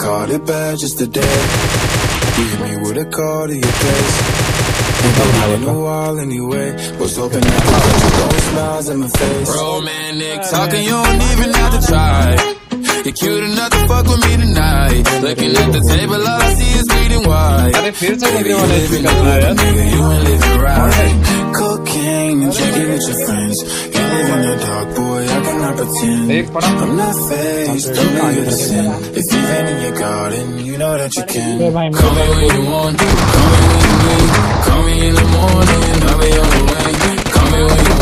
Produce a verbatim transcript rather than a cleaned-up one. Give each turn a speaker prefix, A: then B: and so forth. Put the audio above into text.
A: caught it bad just today. You hit me with a call to your place. Ain't been in a while anyway. Was hoping that I would just throw smiles in my face.
B: Romantic talking, you don't even have to try. You're cute enough to fuck with me tonight. Looking at the table, all I see is bleeding white. Baby, you living the life, nigga, you ain't living right.
A: Cocaine and drinking with your friends. You live in the dark, boy, I cannot pretend. I'm not faced, don't know you're the sin. If you've been in your garden, you know that you can.
B: Call me when you want, call me when you need. Call me in the morning, I'll be on the way. Call me when you